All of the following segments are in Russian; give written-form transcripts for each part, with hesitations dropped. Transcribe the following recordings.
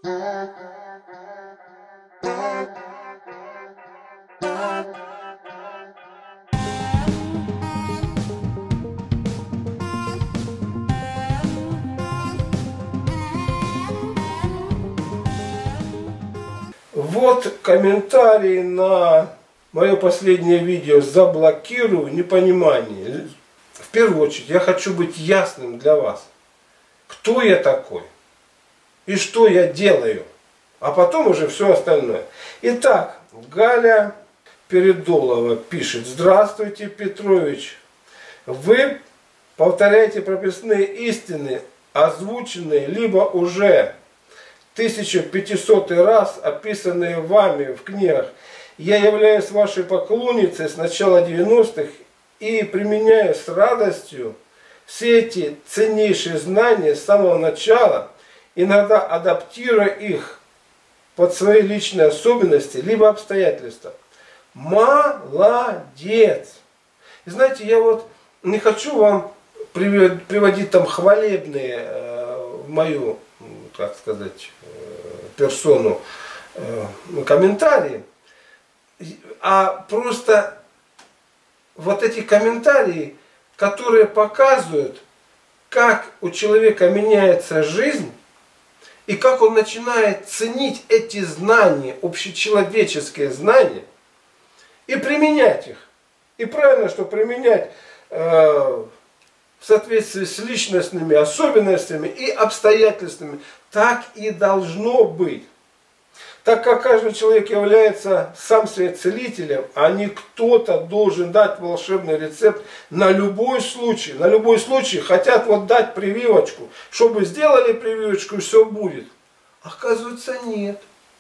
Вот комментарий на мое последнее видео «Заблокирую непонимание». В первую очередь я хочу быть ясным для вас. Кто я такой и что я делаю, а потом уже все остальное. Итак, Галя Передолова пишет: «Здравствуйте, Петрович. Вы повторяете прописные истины, озвученные либо уже 1500 раз, описанные вами в книгах. Я являюсь вашей поклонницей с начала 90-х и применяю с радостью все эти ценнейшие знания с самого начала, иногда адаптируя их под свои личные особенности либо обстоятельства». Молодец! И знаете, я вот не хочу вам приводить там хвалебные в мою, как сказать, персону комментарии, а просто вот эти комментарии, которые показывают, как у человека меняется жизнь и как он начинает ценить эти знания, общечеловеческие знания, и применять их. И правильно, что применять в соответствии с личностными особенностями и обстоятельствами. Так и должно быть. Так как каждый человек является сам себе целителем, а не кто-то должен дать волшебный рецепт на любой случай. На любой случай хотят вот дать прививочку, чтобы сделали прививочку и все будет. Оказывается, нет.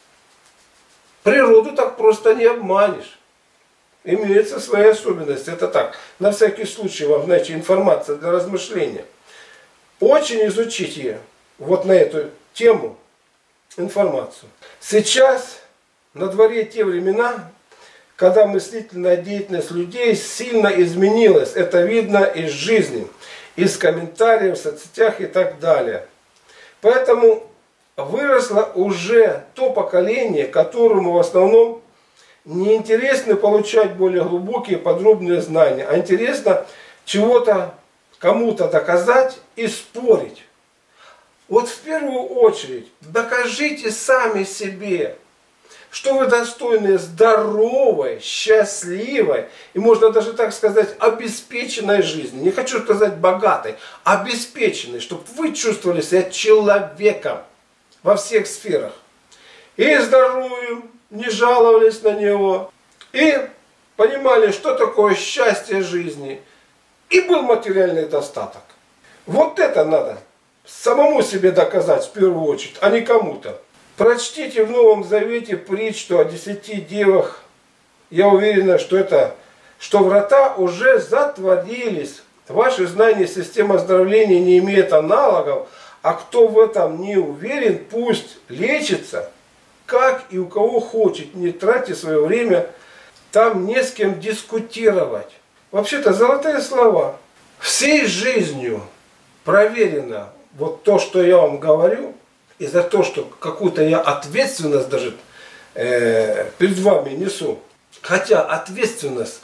Природу так просто не обманешь. Имеются свои особенности. Это так, на всякий случай вам, знаете, информация для размышления. Очень изучите вот на эту тему информацию. Сейчас на дворе те времена, когда мыслительная деятельность людей сильно изменилась. Это видно из жизни, из комментариев в соцсетях и так далее. Поэтому выросло уже то поколение, которому в основном не интересно получать более глубокие подробные знания, а интересно чего-то кому-то доказать и спорить. Вот в первую очередь докажите сами себе, что вы достойны здоровой, счастливой и, можно даже так сказать, обеспеченной жизни. Не хочу сказать богатой, обеспеченной, чтобы вы чувствовали себя человеком во всех сферах. И здоровьем, не жаловались на него, и понимали, что такое счастье жизни, и был материальный достаток. Вот это надо самому себе доказать в первую очередь, а не кому-то. Прочтите в Новом Завете притчу о 10 девах. Я уверен, что врата уже затворились. Ваши знания системы оздоровления не имеют аналогов, а кто в этом не уверен, пусть лечится, как и у кого хочет, не тратьте свое время, там не с кем дискутировать. Вообще-то золотые слова. Всей жизнью проверено вот то, что я вам говорю, и за то, что какую-то я ответственность даже перед вами несу. Хотя ответственность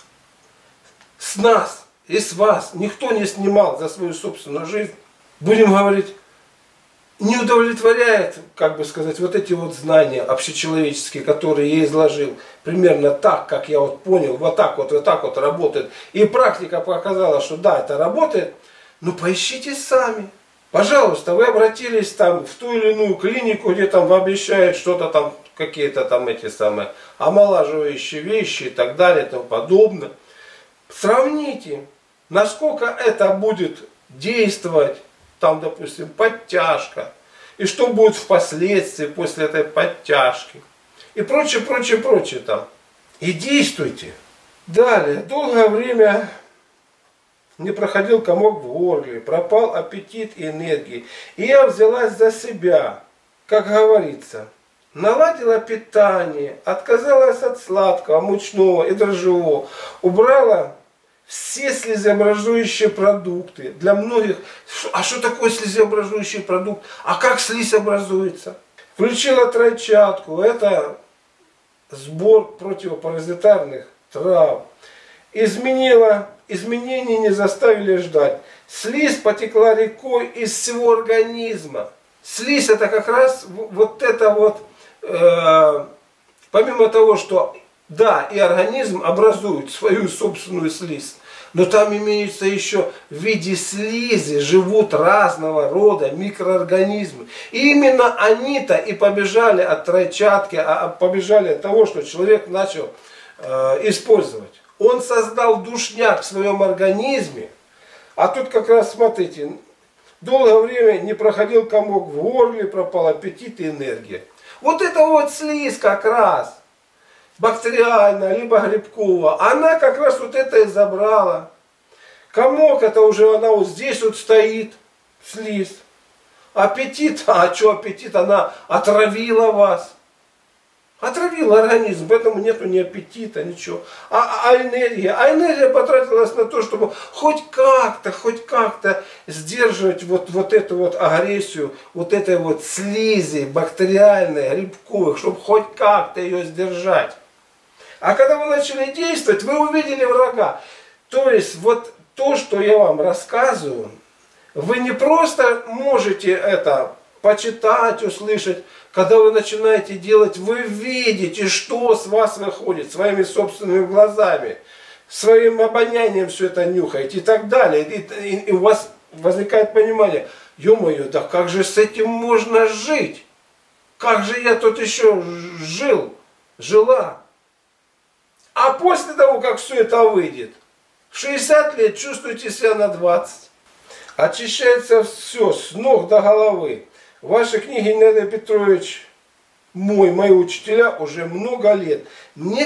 с нас и с вас никто не снимал за свою собственную жизнь. Будем говорить, не удовлетворяет, как бы сказать, вот эти вот знания общечеловеческие, которые я изложил, примерно так, как я вот понял, вот так вот работает. И практика показала, что да, это работает. Ну поищите сами. Пожалуйста, вы обратились там в ту или иную клинику, где там вам обещают что-то там, какие-то там эти самые омолаживающие вещи и так далее и тому подобное. Сравните, насколько это будет действовать. Там, допустим, подтяжка, и что будет впоследствии после этой подтяжки, и прочее там. И действуйте. Далее, долгое время не проходил комок в горле, пропал аппетит и энергия. И я взялась за себя, как говорится, наладила питание, отказалась от сладкого, мучного и дрожжевого, убрала все слизеобразующие продукты. Для многих, а что такое слизеобразующий продукт? А как слизь образуется? Включила тройчатку, это сбор противопаразитарных трав. Изменения не заставили ждать. Слизь потекла рекой из всего организма. Слизь это как раз вот это вот, помимо того, что да, и организм образует свою собственную слизь, но там имеются еще в виде слизи, живут разного рода микроорганизмы. И именно они-то и побежали от тройчатки, побежали от того, что человек начал использовать. Он создал душняк в своем организме, а тут как раз, смотрите, долгое время не проходил комок в горле, пропал аппетит и энергия. Вот это вот слизь как раз, бактериальная, либо грибковая, она как раз вот это и забрала. Комок это уже она вот здесь вот стоит, слизь. Аппетит, а что аппетит, она отравила вас. Отравила организм, поэтому нету ни аппетита, ничего. А энергия? А энергия потратилась на то, чтобы хоть как-то сдерживать вот эту вот агрессию, вот этой вот слизи бактериальной, грибковой, чтобы хоть как-то ее сдержать. А когда вы начали действовать, вы увидели врага. То есть вот то, что я вам рассказываю, вы не просто можете это почитать, услышать. Когда вы начинаете делать, вы видите, что с вас выходит своими собственными глазами, своим обонянием все это нюхаете и так далее. И у вас возникает понимание, ё-моё, да как же с этим можно жить? Как же я тут еще жила? А после того, как все это выйдет, в 60 лет чувствуете себя на 20. Очищается все с ног до головы. Ваши книги Геннадий Петрович, мои учителя уже много лет. Мне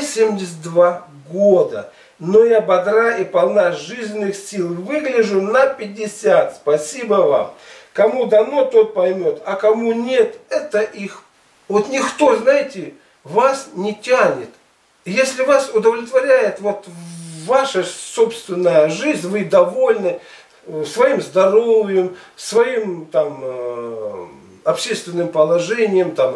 72 года, но я бодра и полна жизненных сил. Выгляжу на 50. Спасибо вам. Кому дано, тот поймет, а кому нет, это их. Вот никто, знаете, вас не тянет. Если вас удовлетворяет вот ваша собственная жизнь, вы довольны своим здоровьем, своим там общественным положением, там,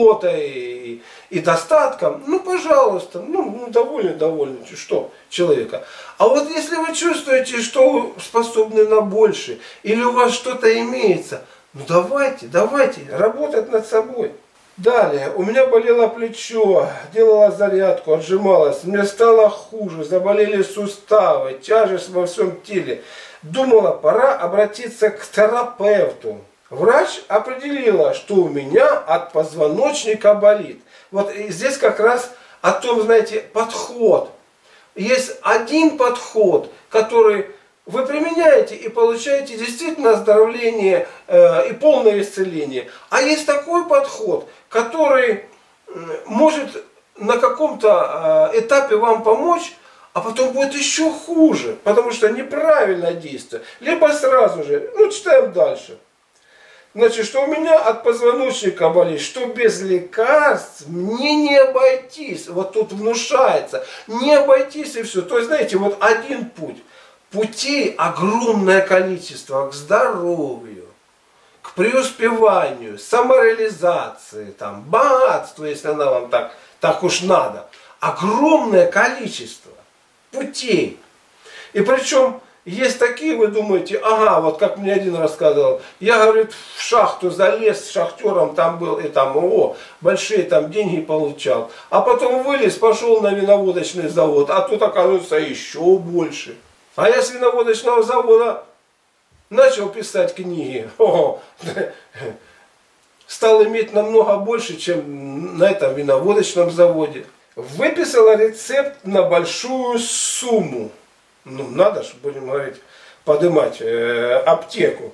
работой и достатком, ну, пожалуйста, довольны, что человека. А вот если вы чувствуете, что вы способны на больше, или у вас что-то имеется, ну, давайте работать над собой. Далее, у меня болело плечо, делала зарядку, отжималась, мне стало хуже, заболели суставы, тяжесть во всем теле. Думала, пора обратиться к терапевту. Врач определила, что у меня от позвоночника болит. Вот здесь как раз о том, знаете, подход. Есть один подход, который вы применяете и получаете действительно оздоровление и полное исцеление. А есть такой подход, который может на каком-то этапе вам помочь, а потом будет еще хуже, потому что неправильное действие. Либо сразу же, читаем дальше. Значит, что у меня от позвоночника болит, что без лекарств мне не обойтись. Вот тут внушается, не обойтись и все. То есть, знаете, вот один путь. Путей огромное количество к здоровью, к преуспеванию, самореализации, там, богатству, если она вам так уж надо. Огромное количество путей. И причем есть такие, вы думаете, ага, вот как мне один рассказывал, я, говорит, в шахту залез, с шахтером там был, и там, большие там деньги получал. А потом вылез, пошел на виноводочный завод, а тут, оказывается, еще больше. А я с виноводочного завода начал писать книги. Стал иметь намного больше, чем на этом виноводочном заводе. Выписала рецепт на большую сумму. Ну, надо же, будем говорить, поднимать аптеку.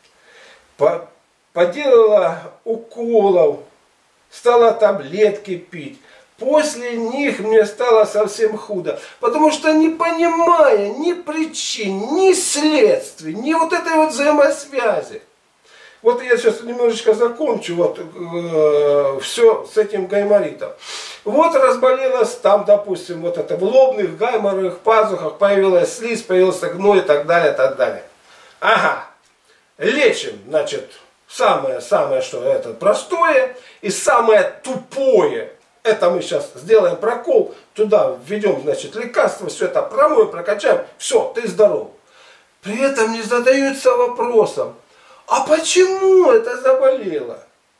Поделала уколов, стала таблетки пить. После них мне стало совсем худо. Потому что не понимая ни причин, ни следствий, ни вот этой вот взаимосвязи. Вот я сейчас немножечко закончу все с этим гайморитом. Вот разболелась там, допустим, вот это в лобных, гайморовых пазухах появилась слизь, появился гной и так далее, так далее. Ага, лечим, значит, Самое, что это простое и самое тупое. Это мы сейчас сделаем прокол, туда введем, значит, лекарство, все это промоем, прокачаем, все, ты здоров. При этом не задаются вопросом, а почему это заболело?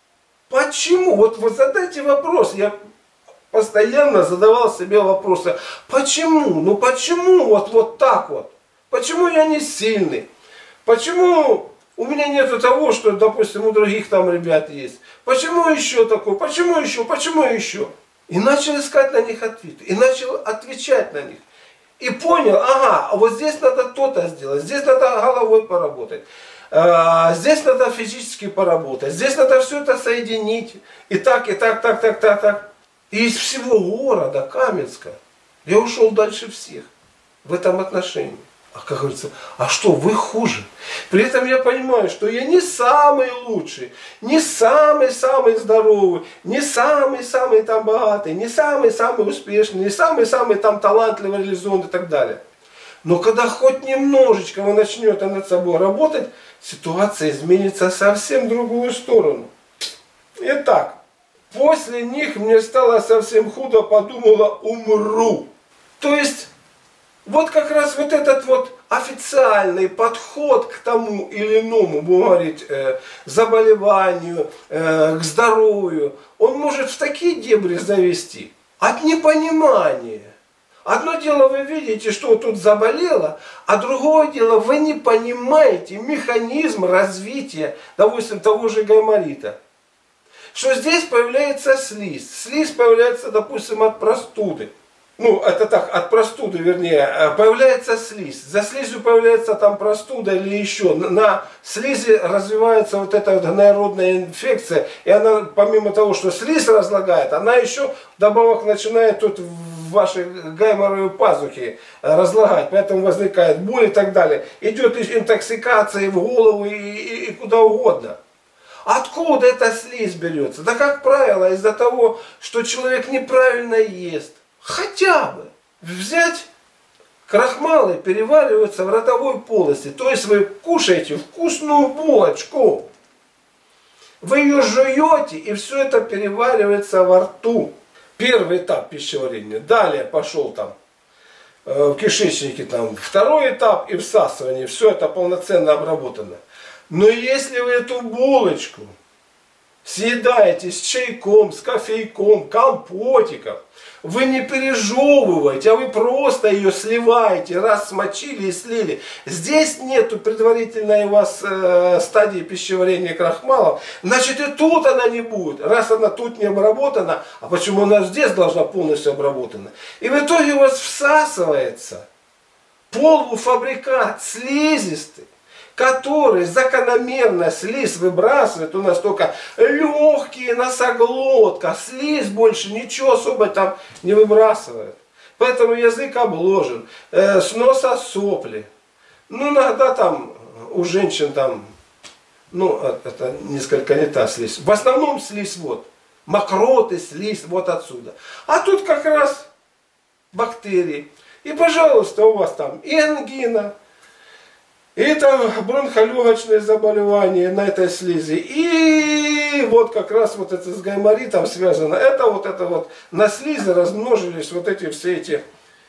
Почему? Вот вы задайте вопрос, я постоянно задавал себе вопросы, почему? Ну почему вот так вот? Почему я не сильный? Почему у меня нету того, что, допустим, у других там ребят есть? Почему еще такое? Почему еще? Почему еще? И начал искать на них ответы. И начал отвечать на них. И понял, ага, вот здесь надо то-то сделать, здесь надо головой поработать, здесь надо физически поработать, здесь надо все это соединить. И так, так. И из всего города Каменска я ушел дальше всех в этом отношении. А как говорится, а что, вы хуже? При этом я понимаю, что я не самый лучший, не самый-самый здоровый, не самый-самый там богатый, не самый-самый успешный, не самый-самый там талантливый, реализованный и так далее. Но когда хоть немножечко вы начнете над собой работать, ситуация изменится совсем в другую сторону. Итак, после них мне стало совсем худо, подумала, умру. То есть, вот как раз вот этот вот официальный подход к тому или иному, будем говорить, заболеванию, к здоровью, он может в такие дебри завести от непонимания. Одно дело вы видите, что тут заболело, а другое дело вы не понимаете механизм развития, допустим, того же гайморита. Что здесь появляется слизь. Слизь появляется, допустим, от простуды. Ну, это так, от простуды, вернее, появляется слизь. За слизью появляется там простуда или еще. На слизи развивается вот эта вот гноеродная инфекция. И она, помимо того, что слизь разлагает, она еще вдобавок начинает тут в вашей гайморовой пазухе разлагать. Поэтому возникает боль и так далее. Идет интоксикация в голову и куда угодно. Откуда эта слизь берется? Да, как правило, из-за того, что человек неправильно ест. Хотя бы взять крахмалы, перевариваются в ротовой полости. То есть вы кушаете вкусную булочку. Вы ее жуете, и все это переваривается во рту. Первый этап пищеварения. Далее пошел там в кишечнике там второй этап и всасывание. Все это полноценно обработано. Но если вы эту булочку съедаете с чайком, с кофейком, компотиком, вы не пережевываете, а вы просто ее сливаете, раз смочили и слили. Здесь нету предварительной у вас стадии пищеварения крахмалов, значит и тут она не будет. Раз она тут не обработана, а почему она здесь должна полностью обработана? И в итоге у вас всасывается полуфабрикат слизистый, который закономерно слизь выбрасывает, у нас только легкие, носоглотка, слизь больше ничего особо там не выбрасывает. Поэтому язык обложен, с носа сопли. Ну, иногда там у женщин там, ну, это несколько не та слизь. В основном слизь вот, мокроты, слизь вот отсюда. А тут как раз бактерии. И, пожалуйста, у вас там и ангина, и там бронхолегочные заболевания на этой слизи. И вот как раз вот это с гайморитом связано. Это вот на слизи размножились вот эти все эти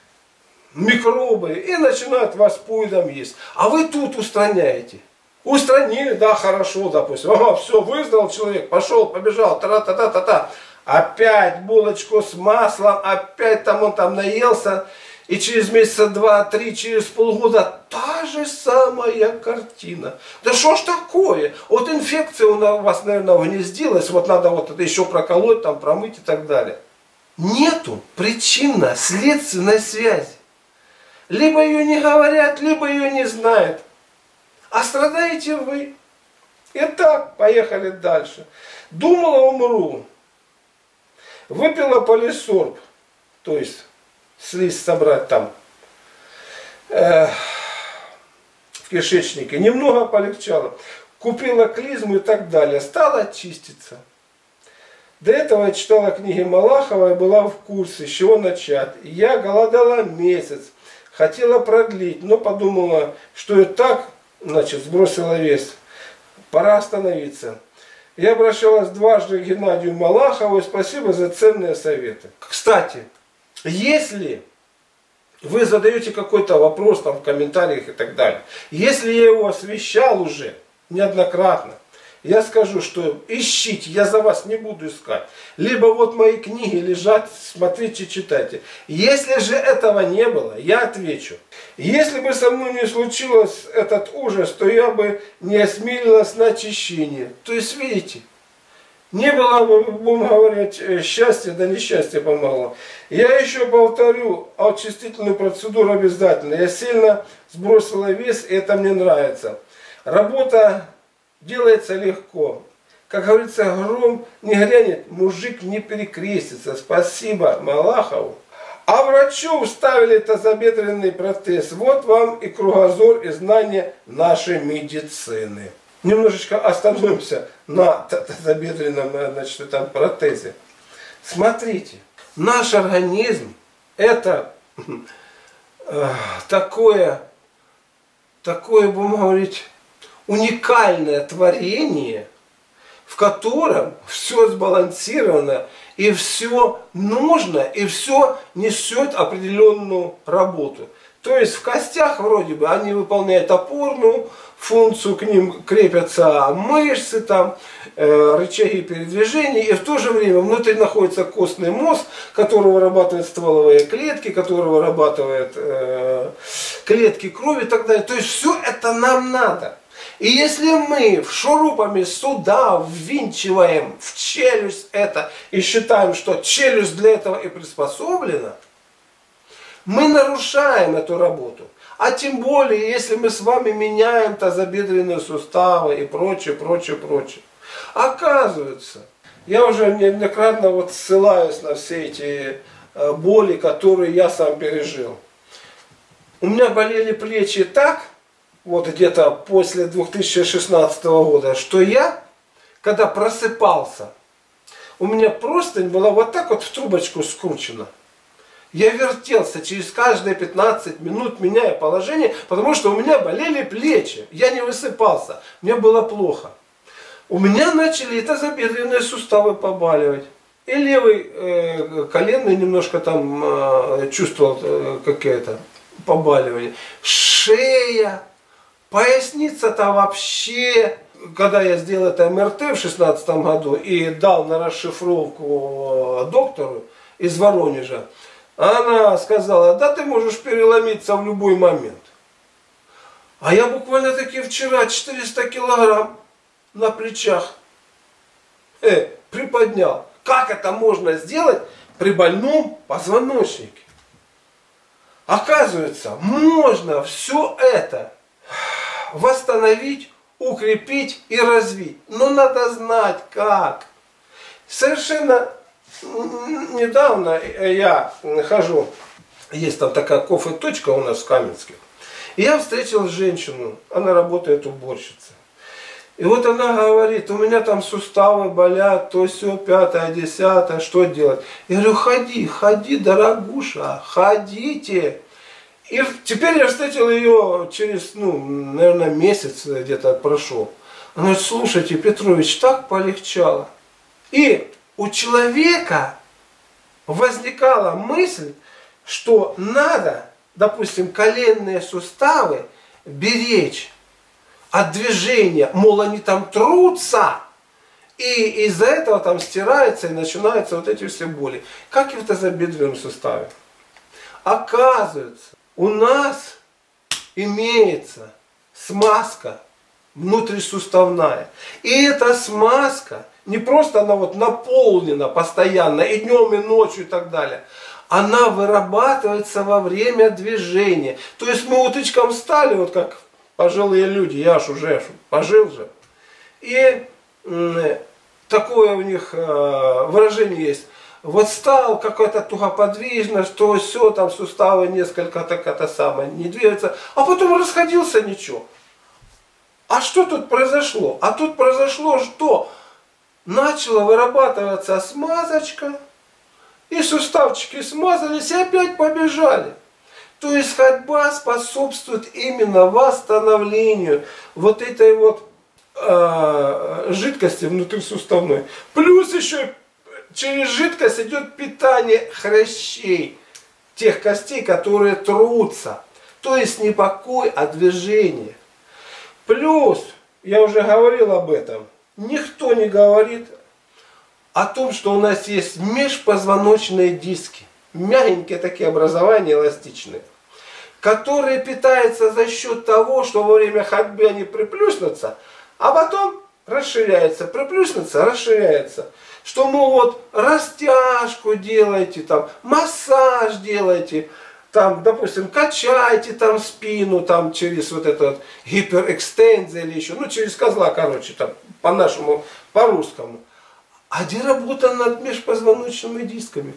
микробы. И начинают вас поедом есть. А вы тут устраняете. Устранили, да, хорошо, допустим. Ага, все, выздоровел человек, пошел, побежал, та-та-та-та-та. Опять булочку с маслом, опять там он там наелся. И через месяца 2-3, через полгода та же самая картина. Да что ж такое? Вот инфекция у вас, наверное, вгнездилась, вот надо вот это еще проколоть, там, промыть и так далее. Нету причинно-следственной связи. Либо ее не говорят, либо ее не знают. А страдаете вы. Итак, поехали дальше. Думала, умру. Выпила полисорб, то есть слизь собрать там в кишечнике. Немного полегчало. Купила клизму и так далее. Стала очиститься. До этого я читала книги Малахова и была в курсе, с чего начать. Я голодала месяц. Хотела продлить, но подумала, что и так, значит, сбросила вес. пора остановиться. Я обращалась дважды к Геннадию Малахову, и спасибо за ценные советы. Кстати, если вы задаете какой-то вопрос там в комментариях и так далее, если я его освещал уже неоднократно, я скажу, что ищите, я за вас не буду искать. Либо вот мои книги лежат, смотрите, читайте. Если же этого не было, я отвечу. Если бы со мной не случилось этот ужас, то я бы не осмелилась на очищение. То есть, видите, не было бы, будем говорить, счастья, да несчастье помогло. Я еще повторю, очистительную процедуру обязательно. Я сильно сбросила вес, и это мне нравится. Работа делается легко. Как говорится, гром не грянет, мужик не перекрестится. Спасибо Малахову. А врачу вставили тазобедренный протез. Вот вам и кругозор, и знания нашей медицины. Немножечко остановимся на тазобедренном, значит, этом протезе. Смотрите, наш организм это такое, будем говорить, уникальное творение, в котором все сбалансировано, и все нужно, и все несет определенную работу. То есть в костях вроде бы они выполняют опорную функцию, к ним крепятся мышцы, там, рычаги передвижения, и в то же время внутри находится костный мозг, который вырабатывает стволовые клетки, который вырабатывает клетки крови и так далее. То есть все это нам надо. И если мы шурупами сюда ввинчиваем в челюсть это и считаем, что челюсть для этого и приспособлена, мы нарушаем эту работу. А тем более, если мы с вами меняем тазобедренные суставы и прочее, прочее, прочее. Оказывается, я уже неоднократно вот ссылаюсь на все эти боли, которые я сам пережил. У меня болели плечи так, вот где-то после 2016 года, что я, когда просыпался, у меня простынь была вот так вот в трубочку скручена. Я вертелся через каждые 15 минут, меняя положение, потому что у меня болели плечи. Я не высыпался, мне было плохо. У меня начали тазобедренные суставы побаливать. И левый коленный немножко там чувствовал какое-то побаливание. Шея, поясница-то вообще. Когда я сделал это МРТ в 2016 году и дал на расшифровку доктору из Воронежа, она сказала, да ты можешь переломиться в любой момент. А я буквально таки вчера 400 килограмм на плечах приподнял. Как это можно сделать при больном позвоночнике? Оказывается, можно все это восстановить, укрепить и развить. Но надо знать как. Совершенно недавно я хожу, есть там такая кофе-точка у нас в Каменске, и я встретил женщину, она работает уборщицей. И вот она говорит, у меня там суставы болят, то все, пятое, десятое, что делать? Я говорю, ходи, дорогуша, ходите. И теперь я встретил ее через, наверное, месяц где-то прошел. Она говорит, слушайте, Петрович, так полегчало. И у человека возникала мысль, что надо, допустим, коленные суставы беречь от движения, мол, они там трутся, и из-за этого там стирается и начинаются вот эти все боли. Как и в тазобедренном суставе. Оказывается, у нас имеется смазка внутрисуставная. И эта смазка, не просто она вот наполнена постоянно и днем, и ночью и так далее. Она вырабатывается во время движения. То есть мы утычком встали, вот как пожилые люди, я ж уже пожил же. И такое у них выражение есть. Вот стал какой-то тугоподвижно, что все, там суставы несколько так это самое не двигаются, а потом расходился ничего. А что тут произошло? А тут произошло, что начала вырабатываться смазочка, и суставчики смазались, и опять побежали. То есть ходьба способствует именно восстановлению вот этой вот жидкости внутрисуставной. Плюс еще через жидкость идет питание хрящей, тех костей, которые трутся. То есть не покой, а движение. Плюс, я уже говорил об этом, никто не говорит о том, что у нас есть межпозвоночные диски. Мягенькие такие образования, эластичные, которые питаются за счет того, что во время ходьбы они приплюснутся, а потом расширяется, приплюснется, расширяется. Что, мол, вот растяжку делаете, там, массаж делаете, там, допустим, качайте там спину, там, через вот это вот гиперэкстензия или еще, ну, через козла, короче, там, по-нашему, по-русскому. А где работа над межпозвоночными дисками?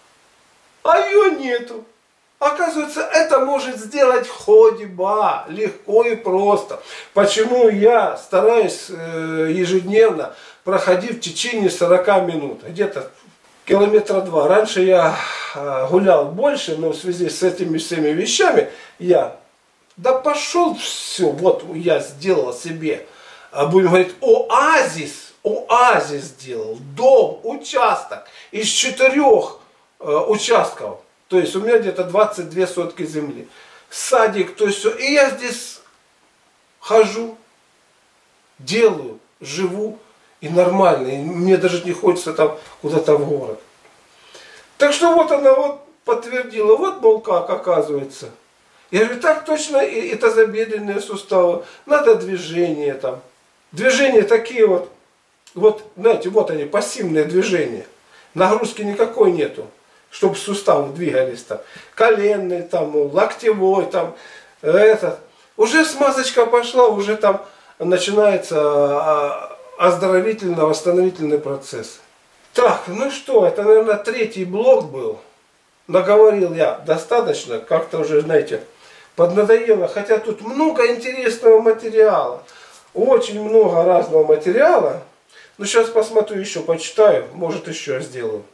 А ее нету. Оказывается, это может сделать ходьба, легко и просто. Почему я стараюсь ежедневно проходить в течение 40 минут, где-то километра 2. Раньше я гулял больше, но в связи с этими всеми вещами я, да пошел все, вот я сделал себе, будем говорить, оазис сделал, дом, участок из 4 участков. То есть у меня где-то 22 сотки земли. Садик, то есть все. И я здесь хожу, делаю, живу и нормально. И мне даже не хочется там куда-то в город. Так что вот она вот подтвердила. Вот, мол, как оказывается. Я говорю, так точно и тазобедренные суставы. Надо движение там. Движения такие вот. Вот, знаете, вот они, пассивные движения. Нагрузки никакой нету, чтобы суставы двигались там. Коленный, там, локтевой, там, этот. Уже смазочка пошла, уже там начинается оздоровительно-восстановительный процесс. Так, ну что, это, наверное, 3-й блок был. Наговорил я достаточно, как-то уже, знаете, поднадоело. Хотя тут много интересного материала. Очень много разного материала. Ну, сейчас посмотрю еще, почитаю, может еще сделаю.